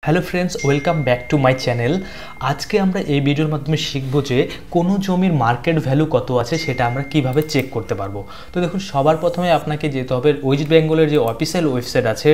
Hello friends, welcome back to my channel. আজকে আমরা এই ভিডিওর মাধ্যমে শিখবো যে কোনো জমির মার্কেট ভ্যালু কত আছে সেটা আমরা কিভাবে চেক করতে পারবো। তো দেখুন, সবার প্রথমে আপনাকে যেতে হবে ওয়েস্ট বেঙ্গলের যে অফিসিয়াল ওয়েবসাইট আছে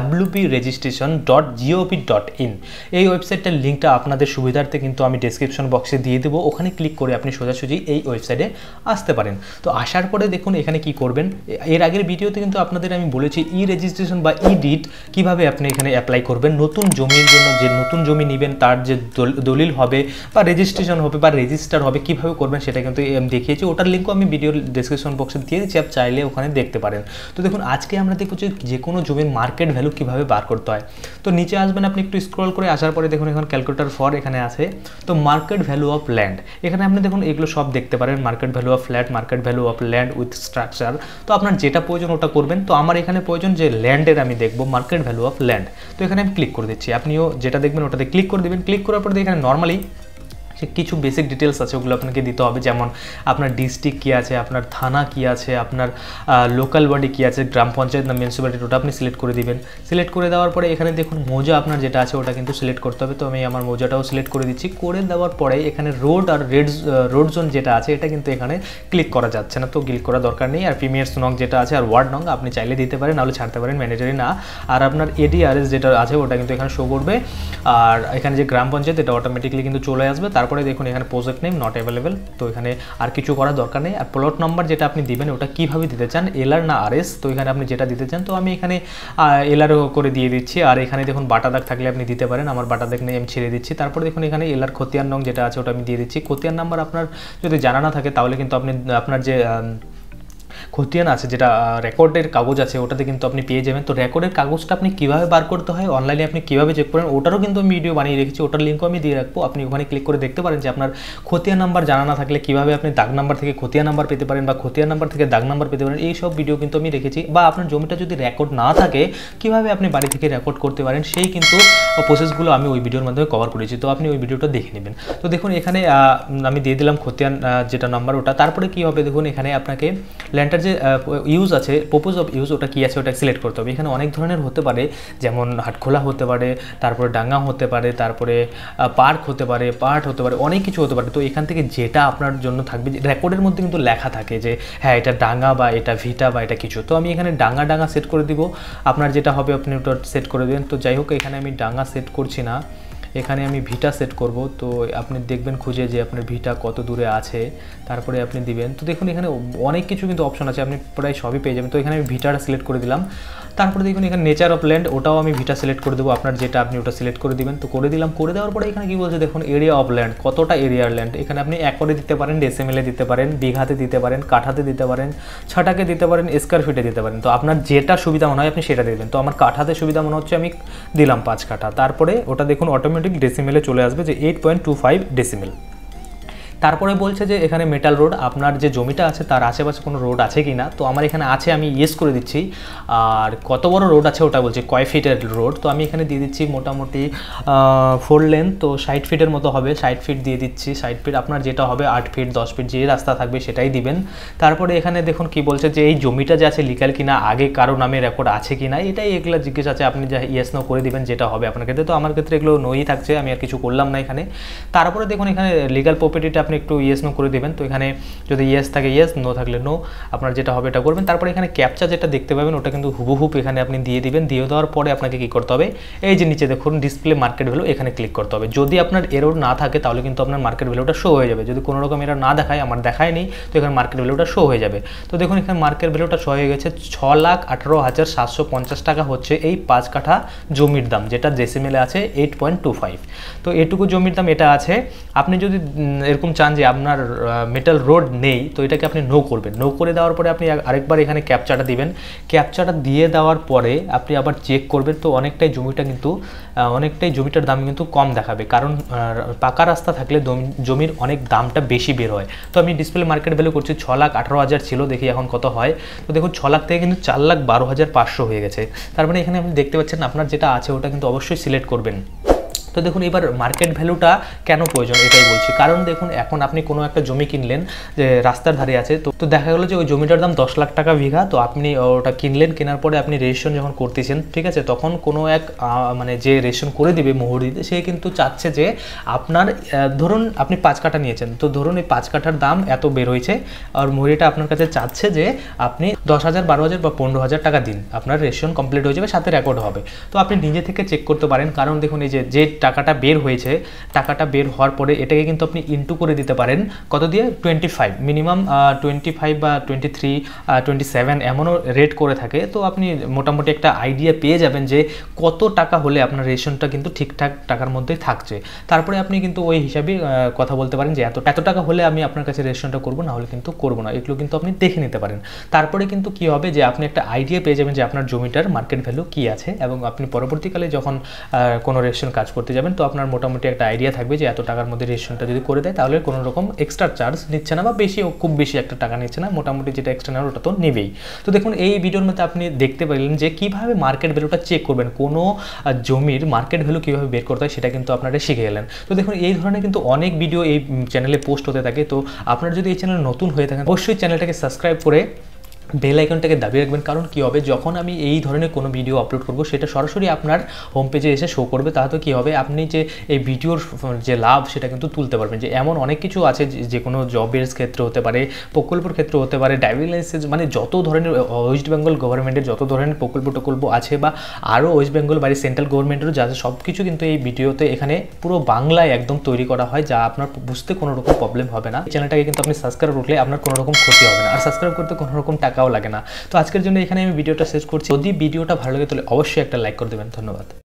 wpregistration.gov.in। এই ওয়েবসাইটটার লিঙ্কটা আপনাদের সুবিধার্থে কিন্তু আমি ডেসক্রিপশন বক্সে দিয়ে দেবো। ওখানে ক্লিক করে আপনি সোজাসুজি এই ওয়েবসাইটে আসতে পারেন। তো আসার পরে দেখুন এখানে কি করবেন। এর আগের ভিডিওতে কিন্তু আপনাদের আমি বলেছি রেজিস্ট্রেশন বা ডিড কীভাবে আপনি এখানে অ্যাপ্লাই করবেন। নতুন জমি জন্য যে নতুন জমি নেবেন তার যে দলিল হবে বা রেজিস্ট্রেশন হবে বা রেজিস্টার হবে কীভাবে করবেন সেটা কিন্তু দেখিয়েছি। ওটার লিঙ্কও আমি ভিডিওর ডেসক্রিপশন বক্সে দিয়ে দিচ্ছি, আপনি চাইলে ওখানে দেখতে পারেন। তো দেখুন, আজকে আমরা দেখব যে কোনো জমির মার্কেট ভ্যালু কীভাবে বার করতে হয়। তো নিচে আসবেন, আপনি একটু স্ক্রল করে আসার পরে দেখুন এখন ক্যালকুলেটর ফর এখানে আছে। তো মার্কেট ভ্যালু অফ ল্যান্ড, এখানে আপনি দেখুন এগুলো সব দেখতে পারেন। Market value of flat, market value of land with structure. তো আপনার যেটা প্রয়োজন ওটা করবেন। তো আমার এখানে প্রয়োজন যে ল্যান্ডের আমি দেখব মার্কেট ভ্যালু অফ ল্যান্ড। তো এখানে আমি ক্লিক করে দিচ্ছি, আপনিও যেটা দেখবেন ওটাতে ক্লিক করে দেবেন। ক্লিক করার পরে এখানে নর্মালি কিছু বেসিক ডিটেলস আছে, ওগুলো আপনাকে দিতে হবে। যেমন আপনার ডিস্ট্রিক্ট কী আছে, আপনার থানা কী আছে, আপনার লোকাল বডি কী আছে, গ্রাম পঞ্চায়েত না মিউনিসিপ্যালিটি, ওটা আপনি সিলেক্ট করে দিবেন। সিলেক্ট করে দেওয়ার পরে এখানে দেখুন মৌজা আপনার যেটা আছে ওটা কিন্তু সিলেক্ট করতে হবে। তো আমি আমার মৌজাটাও সিলেক্ট করে দিচ্ছি। করে দেওয়ার পরে এখানে রোড আর রোড জোন যেটা আছে এটা কিন্তু এখানে ক্লিক করা যাচ্ছে না, তো ক্লিক করা দরকার নেই। আর প্রিমিয়ার্স নং যেটা আছে আর ওয়ার্ড নং আপনি চাইলে দিতে পারেন, নাহলে ছাড়তে পারেন, ম্যান্ডেটরি না। আর আপনার এডিআরএস যেটা আছে ওটা কিন্তু এখানে শো করবে। আর এখানে যে গ্রাম পঞ্চায়েত এটা অটোমেটিকলি কিন্তু চলে আসবে। তারপরে দেখুন এখানে প্রজেক্ট নেম নট অ্যাভেলেবেল, তো এখানে আর কিছু করার দরকার নেই। আর প্লট নাম্বার যেটা আপনি দিবেন ওটা কীভাবে দিতে চান, এলআর না আরএস, তো এখানে আপনি যেটা দিতে চান। তো আমি এখানে এলআর করে দিয়ে দিচ্ছি। আর এখানে দেখুন বাটা দাগ থাকলে আপনি দিতে পারেন, আমার বাটা দাগ নেই, আমি ছেড়ে দিচ্ছি। তারপরে দেখুন এখানে এলআর খতিয়ান নং যেটা আছে ওটা আমি দিয়ে দিচ্ছি। খতিয়ান নাম্বার আপনার যদি জানা না থাকে তাহলে কিন্তু আপনি আপনার যে খতিয়ান আছে যেটা রেকর্ডের কাগজ আছে ওটাতে কিন্তু আপনি পেয়ে যাবেন। তো রেকর্ডের কাগজটা আপনি কীভাবে বার করতে হয়, অনলাইনে আপনি কীভাবে চেক করেন ওটারও কিন্তু আমি ভিডিও বানিয়ে রেখেছি, ওটার লিঙ্কও আমি দিয়ে রাখবো। আপনি ওখানে ক্লিক করে দেখতে পারেন যে আপনার খতিয়ান নাম্বার জানা না থাকলে কীভাবে আপনি দাগ নাম্বার থেকে খতিয়ান নাম্বার পেতে পারেন বা খতিয়ান নাম্বার থেকে দাগ নাম্বার পেতে পারেন, এই সব ভিডিও কিন্তু আমি রেখেছি। বা আপনার জমিটা যদি রেকর্ড না থাকে কীভাবে আপনি বাড়ি থেকে রেকর্ড করতে পারেন সেই কিন্তু প্রসেসগুলো আমি ওই ভিডিওর মাধ্যমে কভার করেছি, তো আপনি ওই ভিডিওটা দেখে নেবেন। তো দেখুন এখানে আমি দিয়ে দিলাম খতিয়ান যেটা নাম্বার ওটা। তারপরে কী হবে দেখুন এখানে আপনাকে ল্যান্ডটার যে ইউজ আছে, পারপোজ অফ ইউজ ওটা কী আছে ওটা সিলেক্ট করতে হবে। এখানে অনেক ধরনের হতে পারে, যেমন হাটখোলা হতে পারে, তারপরে ডাঙ্গা হতে পারে, তারপরে পার্ক হতে পারে, পার্ট হতে পারে, অনেক কিছু হতে পারে। তো এখান থেকে যেটা আপনার জন্য থাকবে, রেকর্ডের মধ্যে কিন্তু লেখা থাকে যে হ্যাঁ এটা ডাঙ্গা বা এটা ভিটা বা এটা কিছু। তো আমি এখানে ডাঙ্গা সেট করে দিব। আপনার যেটা হবে আপনি ওটা সেট করে দেবেন। তো যাই হোক এখানে আমি ডাঙ্গা সেট করছি না, এখানে আমি ভিটা সেট করব। তো আপনি দেখবেন খুঁজে যে আপনার ভিটা কত দূরে আছে, তারপরে আপনি দিবেন। তো দেখুন এখানে অনেক কিছু কিন্তু অপশন আছে, আপনি প্রায় সবই পেয়ে যাবেন। তো এখানে আমি ভিটাটা সিলেক্ট করে দিলাম। তারপরে দেখুন এখানে নেচার অফ ল্যান্ড ওটাও আমি ভিটা সিলেক্ট করে দেবো, আপনার যেটা আপনি ওটা সিলেক্ট করে দিবেন। তো করে দিলাম। করে দেওয়ার পরে এখানে কী বলছে দেখুন এরিয়া অফ ল্যান্ড, কতটা এরিয়ার ল্যান্ড। এখানে আপনি একরে দিতে পারেন, ডেসিমেলে দিতে পারেন, বিঘাতে দিতে পারেন, কাঠাতে দিতে পারেন, ছাটাকে দিতে পারেন, স্কোয়ার ফিটে দিতে পারেন। তো আপনার যেটা সুবিধা মনে হয় আপনি সেটা দেবেন। তো আমার কাঠাতে সুবিধা মনে হচ্ছে আমি দিলাম 5 কাঠা। তারপরে ওটা দেখুন অটোমেটিক ডেসিমেলে চলে আসবে যে 8.25 ডেসিমেল। তারপরে বলছে যে এখানে মেটাল রোড, আপনার যে জমিটা আছে তার আশেপাশে কোনো রোড আছে কি না। তো আমার এখানে আছে, আমি ইয়েস করে দিচ্ছি। আর কত বড় রোড আছে ওটা বলছে কয় ফিটের রোড। তো আমি এখানে দিয়ে দিচ্ছি মোটামুটি 4 লেন, তো 60 ফিটের মতো হবে, 60 ফিট দিয়ে দিচ্ছি। 60 ফিট আপনার যেটা হবে 8 ফিট 10 ফিট যে রাস্তা থাকবে সেটাই দিবেন। তারপরে এখানে দেখুন কি বলছে যে এই জমিটা যে আছে লিগাল কিনা, আগে কারো নামে রেকর্ড আছে কিনা, এটাই এগুলো জিজ্ঞেস আছে। আপনি যা ইয়েস নো করে দিবেন যেটা হবে আপনার ক্ষেত্রে। তো আমার ক্ষেত্রে এগুলো নোই থাকছে, আমি আর কিছু করলাম না এখানে। তারপরে দেখুন এখানে লিগাল প্রপার্টিটা আপনি একটু ইয়েস নো করে দেবেন। তো এখানে যদি ইয়েস থাকে ইয়েস, নো থাকলে নো, আপনার যেটা হবে এটা করবেন। তারপরে এখানে ক্যাপচা যেটা দেখতে পাবেন ওটা কিন্তু হুবহুব এখানে আপনি দিয়ে দিবেন। দিয়ে দেওয়ার পরে আপনাকে কী করতে হবে, এই যে নিচে দেখুন ডিসপ্লে মার্কেট ভ্যালু, এখানে ক্লিক করতে হবে। যদি আপনার এরর না থাকে তাহলে কিন্তু আপনার মার্কেট ভ্যালুটা শো হয়ে যাবে। যদি কোনো রকম এরর না দেখায়, আমার দেখায়নি, তো এখানে মার্কেট ভ্যালুটা শো হয়ে যাবে। তো দেখুন এখানে মার্কেট ভ্যালুটা শো হয়ে গেছে 6,18,750 টাকা হচ্ছে এই 5 কাঠা জমির দাম, যেটা ডেসিমেলে আছে 8.25। তো এটুকু জমির দাম এটা আছে। আপনি যদি এরকম চান যে আপনার মেটাল রোড নেই, তো এটাকে আপনি নো করবেন। নো করে দেওয়ার পরে আপনি আরেকবার এখানে ক্যাপচাটা দিবেন। ক্যাপচাটা দিয়ে দেওয়ার পরে আপনি আবার চেক করবেন। তো অনেকটাই জমিটার দাম কিন্তু কম দেখাবে, কারণ পাকা রাস্তা থাকলে জমির অনেক দামটা বেশি বের হয়। তো আমি ডিসপ্লে মার্কেট ভ্যালু করছি 6,18,000 ছিল, দেখি এখন কত হয়। তো দেখুন 6 লাখ থেকে কিন্তু 4,12,500 হয়ে গেছে। তার মানে এখানে আপনি দেখতে পাচ্ছেন আপনার যেটা আছে ওটা কিন্তু অবশ্যই সিলেক্ট করবেন। তো দেখুন এবার মার্কেট ভ্যালুটা কেন প্রয়োজন এটাই বলছি। কারণ দেখুন এখন আপনি কোনো একটা জমি কিনলেন যে রাস্তার ধারে আছে, তো দেখা গেলো যে ওই জমিটার দাম 10 লাখ টাকা বিঘা। তো আপনি ওটা কিনলেন, কেনার পরে আপনি রেজিস্ট্রেশন যখন করতেছেন, ঠিক আছে, তখন কোনো এক মানে যে রেজিস্ট্রেশন করে দিবে মুহুরিতে, সে কিন্তু চাচ্ছে যে আপনার ধরুন আপনি 5 কাঠা নিয়েছেন, তো ধরুন এই 5 কাঠার দাম এত বের হয়েছে, আর মুহুরিটা আপনার কাছে চাচ্ছে যে আপনি 10,000 12,000 বা 15,000 টাকা দিন, আপনার রেজিস্ট্রেশন কমপ্লিট হয়ে যাবে, সাথে রেকর্ড হবে। তো আপনি নিজে থেকে চেক করতে পারেন, কারণ দেখুন এই যে টাকাটা বের হয়েছে, টাকাটা বের হওয়ার পরে এটাকে কিন্তু আপনি ইনটু করে দিতে পারেন কত দিয়ে, 25 মিনিমাম 25 বা 23 27 এমনও রেট করে থাকে। তো আপনি মোটামুটি একটা আইডিয়া পেয়ে যাবেন যে কত টাকা হলে আপনার রেশনটা কিন্তু ঠিকঠাক টাকার মধ্যেই থাকছে। তারপরে আপনি কিন্তু ওই হিসাবে কথা বলতে পারেন যে এত টাকা হলে আমি আপনার কাছে রেশনটা করবো, না হলে কিন্তু করবো না। এগুলো কিন্তু আপনি দেখে নিতে পারেন। তারপরে কিন্তু কি হবে যে আপনি একটা আইডিয়া পেয়ে যাবেন যে আপনার জমিটার মার্কেট ভ্যালু কী আছে, এবং আপনি পরবর্তীকালে যখন কোনো রেজিস্ট্রেশন কাজ করতে যাবেন, তো আপনার মোটামুটি একটা আইডিয়া থাকবে যে এত টাকার মধ্যে রেজিস্ট্রেশনটা যদি করে দেয় তাহলে কোনো রকম এক্সট্রা চার্জ নিচ্ছে না, বা খুব বেশি একটা টাকা নিচ্ছে না, মোটামুটি যেটা এক্সট্রা নেওয়ার ওটা তো নেবেই। তো দেখুন এই ভিডিওর মধ্যে আপনি দেখতে পেলেন যে কীভাবে মার্কেট ভ্যালুটা চেক করবেন, কোনো জমির মার্কেট ভ্যালু কীভাবে বের করতে হয় সেটা কিন্তু আপনারা শিখে গেলেন। তো দেখুন এই ধরনের কিন্তু অনেক ভিডিও এই চ্যানেলে পোস্ট হতে থাকে। তো আপনারা যদি এই চ্যানেলে নতুন হয়ে থাকেন, অবশ্যই চ্যানেলটাকে সাবস্ক্রাইব করে বেল আইকনটাকে দাবিয়ে রাখবেন। কারণ কী হবে, যখন আমি এই ধরনের কোনো ভিডিও আপলোড করব সেটা সরাসরি আপনার হোম পেজে এসে শো করবে। তাহলে কী হবে, আপনি যে এই ভিডিওর যে লাভ সেটা কিন্তু তুলতে পারবেন। যে এমন অনেক কিছু আছে যে কোনো জবের ক্ষেত্রে হতে পারে, প্রকল্পের ক্ষেত্রে হতে পারে, ড্রাইভিং লাইসেন্স, মানে যত ধরনের ওয়েস্ট বেঙ্গল গভর্নমেন্টের যত ধরনের প্রকল্প আছে, বা আরও ওয়েস্ট বেঙ্গল বা সেন্ট্রাল গভর্নমেন্টেরও যা আছে, সব কিছু কিন্তু এই ভিডিওতে এখানে পুরো বাংলায় একদম তৈরি করা হয়, যা আপনার বুঝতে কোনো রকম প্রবলেম হবে না। চ্যানেলটাকে কিন্তু আপনি সাবস্ক্রাইব করলে আপনার কোনো রকম ক্ষতি হবে না, আর সাবস্ক্রাইব করতে কোনো রকম টাকাও লাগে না। তো আজকের জন্য এখানে আমি ভিডিওটা শেষ করছি। যদি ভিডিওটা ভালো লাগে তাহলে অবশ্যই একটা লাইক করে দেবেন। ধন্যবাদ।